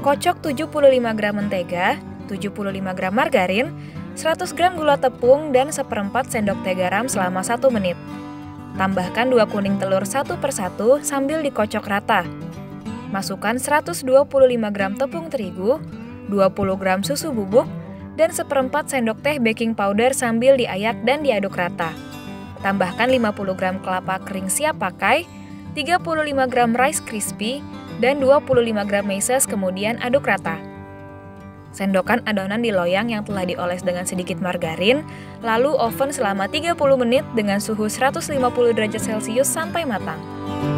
Kocok 75 gram mentega, 75 gram margarin, 100 gram gula tepung, dan 1/4 sendok teh garam selama 1 menit. Tambahkan 2 kuning telur satu persatu sambil dikocok rata. Masukkan 125 gram tepung terigu, 20 gram susu bubuk, dan 1/4 sendok teh baking powder sambil diayak dan diaduk rata. Tambahkan 50 gram kelapa kering siap pakai, 35 gram rice crispy, dan 25 gram meses, kemudian aduk rata. Sendokkan adonan di loyang yang telah dioles dengan sedikit margarin, lalu oven selama 30 menit dengan suhu 150 derajat Celcius sampai matang.